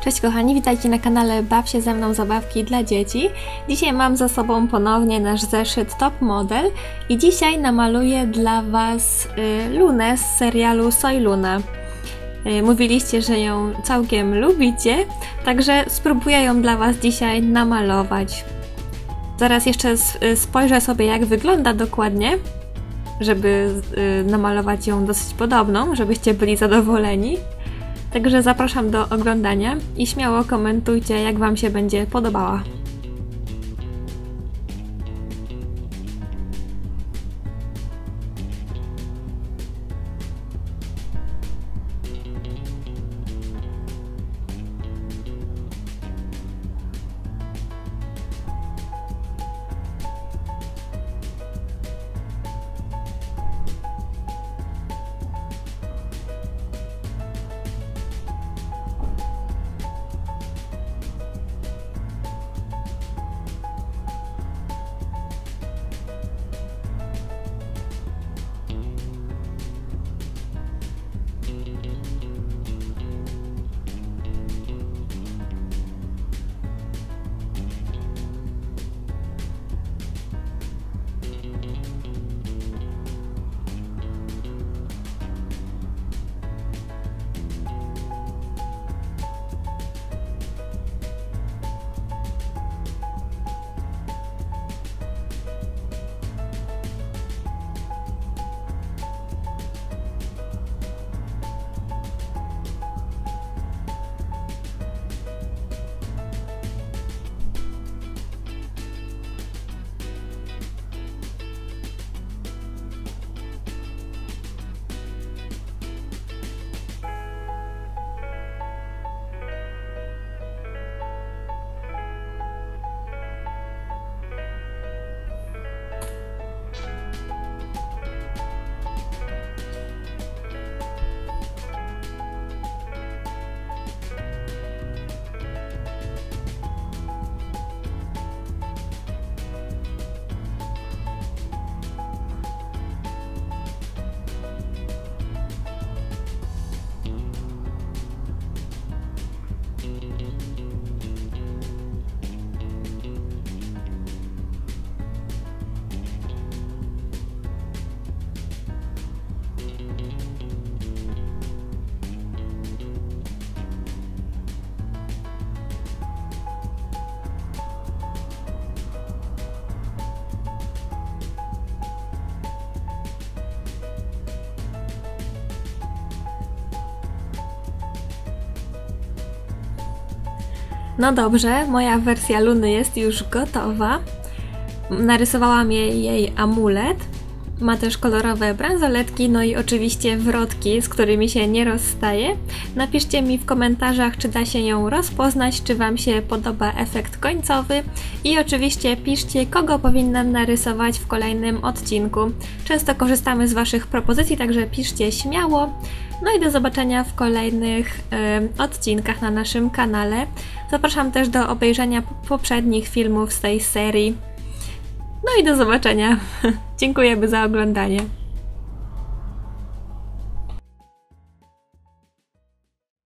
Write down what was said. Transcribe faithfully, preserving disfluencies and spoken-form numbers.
Cześć kochani, witajcie na kanale Baw się ze mną zabawki dla dzieci. Dzisiaj mam za sobą ponownie nasz zeszyt Top Model i dzisiaj namaluję dla Was y, Lunę z serialu Soy Luna. Y, mówiliście, że ją całkiem lubicie, także spróbuję ją dla Was dzisiaj namalować. Zaraz jeszcze spojrzę sobie, jak wygląda dokładnie, żeby y, namalować ją dosyć podobną, żebyście byli zadowoleni. Także zapraszam do oglądania i śmiało komentujcie, jak Wam się będzie podobała. No dobrze, moja wersja Luny jest już gotowa. Narysowałam jej, jej amulet. Ma też kolorowe bransoletki, no i oczywiście wrotki, z którymi się nie rozstaje. Napiszcie mi w komentarzach, czy da się ją rozpoznać, czy Wam się podoba efekt końcowy. I oczywiście piszcie, kogo powinnam narysować w kolejnym odcinku. Często korzystamy z Waszych propozycji, także piszcie śmiało. No i do zobaczenia w kolejnych y, odcinkach na naszym kanale. Zapraszam też do obejrzenia poprzednich filmów z tej serii. No i do zobaczenia. Dziękujemy za oglądanie.